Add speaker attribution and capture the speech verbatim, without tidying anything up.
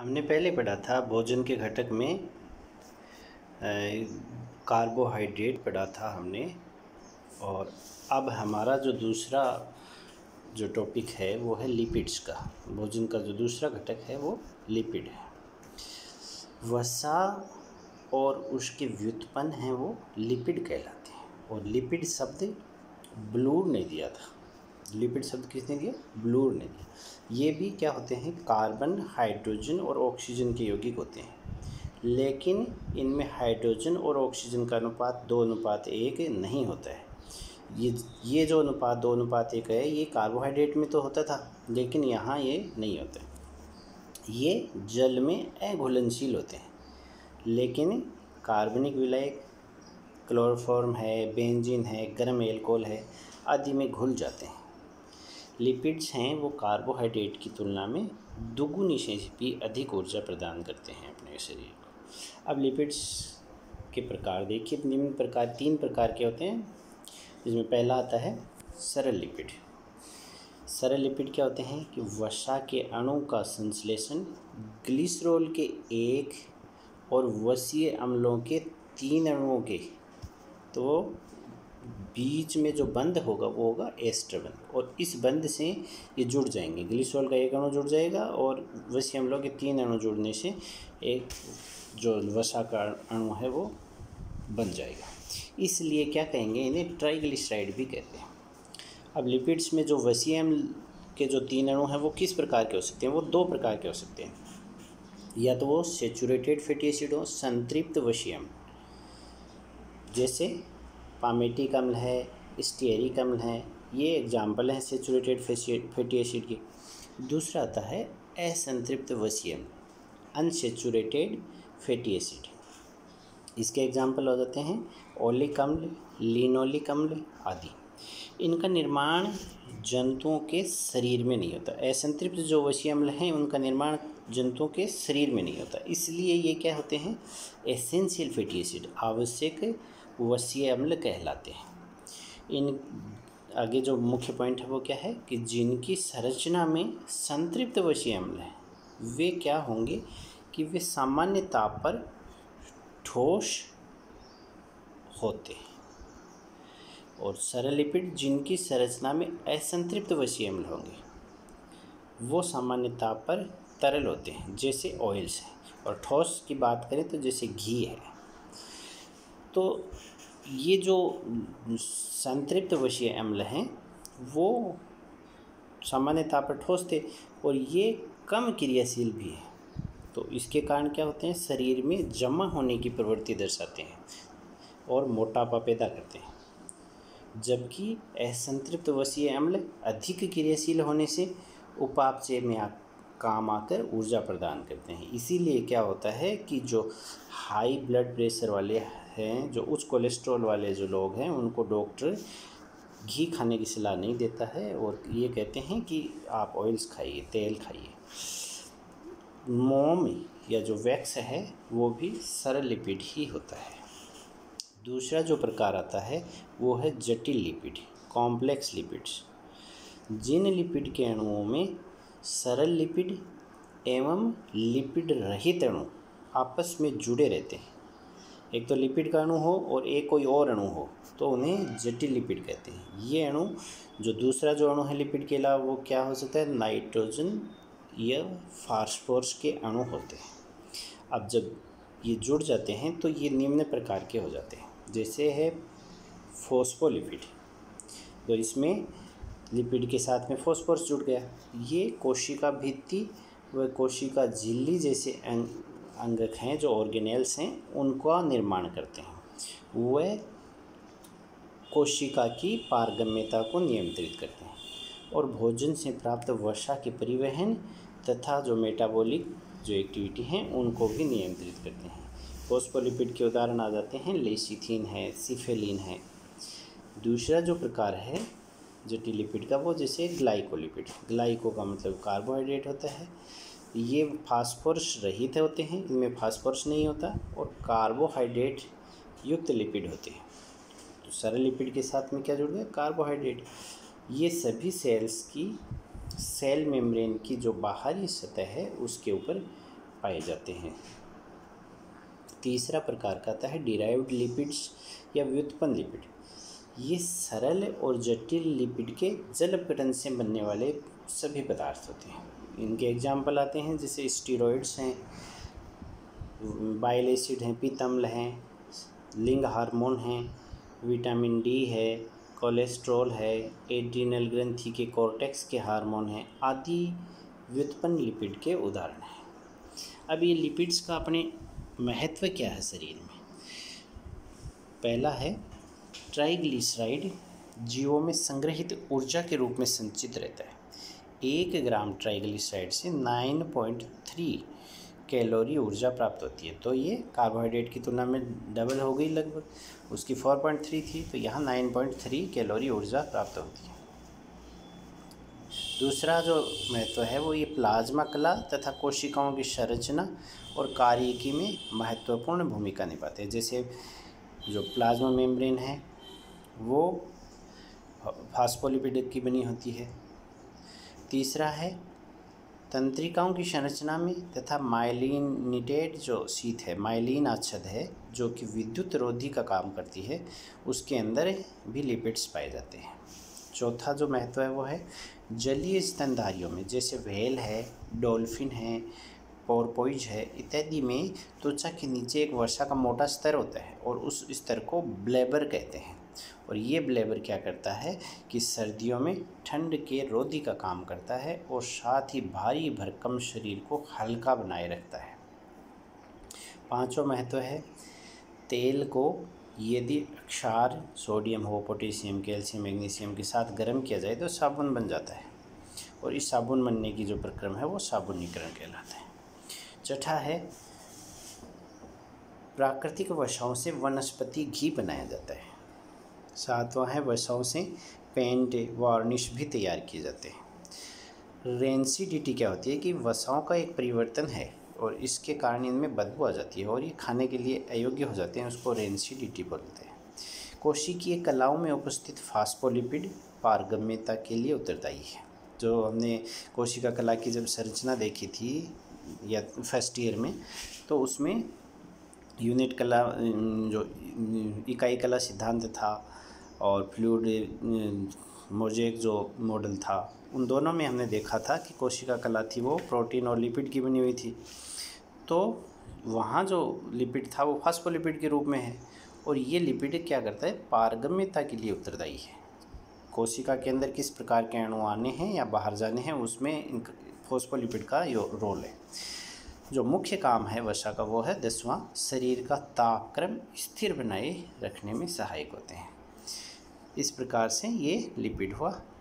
Speaker 1: हमने पहले पढ़ा था भोजन के घटक में कार्बोहाइड्रेट पढ़ा था हमने। और अब हमारा जो दूसरा जो टॉपिक है वो है लिपिड्स का। भोजन का जो दूसरा घटक है वो लिपिड है। वसा और उसके व्युत्पन्न हैं वो लिपिड कहलाते हैं। और लिपिड शब्द ब्लूर ने दिया था। लिपिड शब्द किसने दिया? ब्लूर ने दिया। ये भी क्या होते हैं? कार्बन, हाइड्रोजन और ऑक्सीजन के यौगिक होते हैं, लेकिन इनमें हाइड्रोजन और ऑक्सीजन का अनुपात दो अनुपात एक नहीं होता है। ये ये जो अनुपात दो अनुपात एक है ये कार्बोहाइड्रेट में तो होता था, लेकिन यहाँ ये नहीं होता। ये जल में अघुलनशील होते हैं, लेकिन कार्बनिक विलायक क्लोरोफॉर्म है, बेंजीन है, गर्म एल्कोहल है आदि में घुल जाते हैं। लिपिड्स हैं वो कार्बोहाइड्रेट की तुलना में दुगुनी से भी अधिक ऊर्जा प्रदान करते हैं अपने शरीर को। अब लिपिड्स के प्रकार देखिए, निम्न प्रकार तीन प्रकार के होते हैं, जिसमें पहला आता है सरल लिपिड। सरल लिपिड क्या होते हैं कि वसा के अणु का संश्लेषण ग्लिसरॉल के एक और वसीय अम्लों के तीन अणुओं के तो बीच में जो बंध होगा वो होगा एस्टर बंध, और इस बंध से ये जुड़ जाएंगे। ग्लिसरॉल का एक अणु जुड़ जाएगा और वसीय अम्लों के तीन अणु जुड़ने से एक जो वसा का अणु है वो बन जाएगा। इसलिए क्या कहेंगे, इन्हें ट्राइग्लिसराइड भी कहते हैं। अब लिपिड्स में जो वसीय अम्ल के जो तीन अणु हैं वो किस प्रकार के हो सकते हैं? वो दो प्रकार के हो सकते हैं। या तो वो सेचुरेटेड फैटी एसिड हो, संतृप्त वसीय अम्ल, जैसे पामेटिक अम्ल है, स्टीयरिक अम्ल है, ये एग्जाम्पल हैं सेचुरेटेड फैटी एसिड के। दूसरा आता है असंतृप्त वसीय अम्ल, अनसेचुरेटेड फैटी एसिड। इसके एग्जाम्पल हो जाते हैं ओलिक अम्ल, लिनोलिक अम्ल आदि। इनका निर्माण जंतुओं के शरीर में नहीं होता। असंतृप्त जो वसीय अम्ल हैं उनका निर्माण जंतुओं के शरीर में नहीं होता, इसलिए ये क्या होते हैं? एसेंशियल फैटी एसिड, आवश्यक वसीय अम्ल कहलाते हैं। इन आगे जो मुख्य पॉइंट है वो क्या है कि जिनकी संरचना में संतृप्त वसीय अम्ल है वे क्या होंगे कि वे सामान्य ताप पर ठोस होते हैं। और सरल लिपिड जिनकी संरचना में असंतृप्त वसीय अम्ल होंगे वो सामान्य ताप पर तरल होते हैं, जैसे ऑयल्स है। और ठोस की बात करें तो जैसे घी है। तो ये जो संतृप्त वसीय अम्ल हैं वो सामान्य ताप पर ठोस थे और ये कम क्रियाशील भी है। तो इसके कारण क्या होते हैं? शरीर में जमा होने की प्रवृत्ति दर्शाते हैं और मोटापा पैदा करते हैं। जबकि असंतृप्त वसीय अम्ल अधिक क्रियाशील होने से उपापचय में आ, काम आकर ऊर्जा प्रदान करते हैं। इसीलिए क्या होता है कि जो हाई ब्लड प्रेशर वाले हैं, जो उच्च कोलेस्ट्रॉल वाले जो लोग हैं, उनको डॉक्टर घी खाने की सलाह नहीं देता है और ये कहते हैं कि आप ऑयल्स खाइए, तेल खाइए। मोम या जो वैक्स है वो भी सरल लिपिड ही होता है। दूसरा जो प्रकार आता है वो है जटिल लिपिड, कॉम्प्लेक्स लिपिड्स। जिन लिपिड के अणुओं में सरल लिपिड एवं लिपिड रहित अणु आपस में जुड़े रहते हैं, एक तो लिपिड का अणु हो और एक कोई और अणु हो, तो उन्हें जटिल लिपिड कहते हैं। ये अणु जो दूसरा जो अणु है लिपिड के अलावा वो क्या हो सकता है? नाइट्रोजन या फास्फोरस के अणु होते हैं। अब जब ये जुड़ जाते हैं तो ये निम्न प्रकार के हो जाते हैं, जैसे है फॉस्फोलिपिड। तो इसमें लिपिड के साथ में फॉस्फोरस जुड़ गया। ये कोशिका भित्ति व कोशिका झिल्ली जैसे अंग अंगक हैं, जो ऑर्गेनेल्स हैं, उनका निर्माण करते हैं। वह कोशिका की पारगम्यता को नियंत्रित करते हैं और भोजन से प्राप्त वसा के परिवहन तथा जो मेटाबॉलिक जो एक्टिविटी हैं उनको भी नियंत्रित करते हैं। फॉस्फोलिपिड के उदाहरण आ जाते हैं लेसिथिन है, सिफेलिन है। दूसरा जो प्रकार है जटिल लिपिड का वो जैसे ग्लाइकोलिपिड। ग्लाइको का मतलब कार्बोहाइड्रेट होता है। ये फास्फोरस रहित होते हैं, इनमें फास्फोरस नहीं होता और कार्बोहाइड्रेट युक्त लिपिड होते हैं। तो सरल लिपिड के साथ में क्या जुड़ गया? कार्बोहाइड्रेट। ये सभी सेल्स की सेल मेम्ब्रेन की जो बाहरी सतह है उसके ऊपर पाए जाते हैं। तीसरा प्रकार का आता है डिराइव्ड लिपिड्स या व्युत्पन्न लिपिड। ये सरल और जटिल लिपिड के जल अपघटन से बनने वाले सभी पदार्थ होते हैं। इनके एग्जाम्पल आते हैं जैसे स्टीरॉइड्स हैं, बाइल एसिड हैं, पित्त अम्ल हैं, लिंग हार्मोन हैं, विटामिन डी है, कोलेस्ट्रॉल है, एड्रीनल ग्रंथि के कॉर्टेक्स के हार्मोन हैं आदि व्युत्पन्न लिपिड के उदाहरण हैं। अब ये लिपिड्स का अपने महत्व क्या है शरीर में? पहला है ट्राइग्लिसराइड जीवों में संग्रहित ऊर्जा के रूप में संचित रहता है। एक ग्राम ट्राइग्लिसराइड से नौ पॉइंट तीन कैलोरी ऊर्जा प्राप्त होती है। तो ये कार्बोहाइड्रेट की तुलना में डबल हो गई लगभग, उसकी चार पॉइंट तीन थी तो यहाँ नौ पॉइंट तीन कैलोरी ऊर्जा प्राप्त होती है। दूसरा जो महत्व है वो ये प्लाज्मा कला तथा कोशिकाओं की संरचना और कार्यकी में महत्वपूर्ण भूमिका निभाते हैं। जैसे जो प्लाज्मा मेम्ब्रेन है वो फास्फोलिपिड की बनी होती है। तीसरा है तंत्रिकाओं की संरचना में तथा माइलिनेटेड जो शीत है, माइलिन आच्छद है जो कि विद्युत रोधी का काम करती है, उसके अंदर भी लिपिड्स पाए जाते हैं। चौथा जो महत्व है वो है जलीय स्तनधारियों में, जैसे व्हेल है, डॉल्फिन है, पोर्पोइज है इत्यादि में त्वचा के नीचे एक वसा का मोटा स्तर होता है और उस स्तर को ब्लेबर कहते हैं। और ये ब्लेबर क्या करता है कि सर्दियों में ठंड के रोधी का काम करता है और साथ ही भारी भरकम शरीर को हल्का बनाए रखता है। पांचवा महत्व है तेल को यदि क्षार, सोडियम हो, पोटेशियम, कैल्शियम, मैग्नीशियम के साथ गर्म किया जाए तो साबुन बन जाता है और इस साबुन बनने की जो प्रक्रिया है वो साबुनीकरण कहलाता है। छठा है प्राकृतिक वसाओं से वनस्पति घी बनाया जाता है। सातवां है वसाओं से पेंट, वार्निश भी तैयार किए जाते हैं। रेंसिडिटी क्या होती है कि वसाओं का एक परिवर्तन है और इसके कारण इनमें बदबू आ जाती है और ये खाने के लिए अयोग्य हो जाते हैं, उसको रेंसिडिटी बोलते हैं। कोशिकीय कलाओं में उपस्थित फास्फोलिपिड पारगम्यता के लिए उत्तरदायी है। जो हमने कोशिका कला की जब संरचना देखी थी या फर्स्ट ईयर में, तो उसमें यूनिट कला जो इकाई कला सिद्धांत था और फ्लूइड मोज़ेक जो मॉडल था, उन दोनों में हमने देखा था कि कोशिका कला थी वो प्रोटीन और लिपिड की बनी हुई थी। तो वहाँ जो लिपिड था वो फास्फोलिपिड के रूप में है और ये लिपिड क्या करता है, पारगम्यता के लिए उत्तरदायी है। कोशिका के अंदर किस प्रकार के अणु आने हैं या बाहर जाने हैं उसमें फॉस्फोलिपिड का रोल है। जो मुख्य काम है वसा का वो है दसवां, शरीर का तापक्रम स्थिर बनाए रखने में सहायक होते हैं। इस प्रकार से ये लिपिड हुआ।